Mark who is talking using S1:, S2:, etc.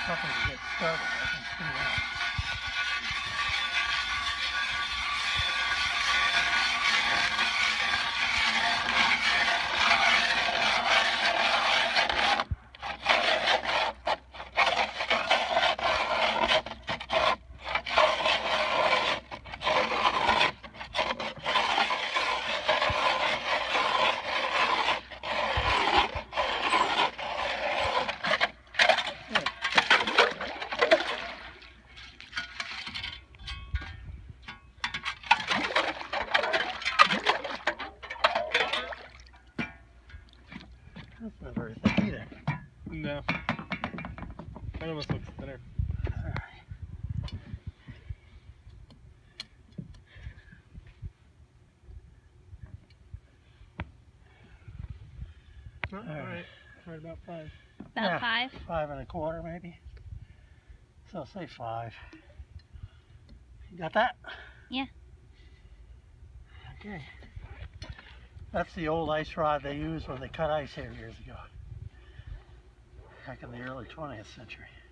S1: something to get started. I can see that. That's not very thick either.
S2: No. That almost looks thinner.
S1: Alright.
S2: Alright. Right about 5.
S3: About 5?
S1: 5 1/4 maybe. So say 5. You got that?
S3: Yeah.
S1: Okay. That's the old ice rod they used when they cut ice here years ago. Back in the early 20th century.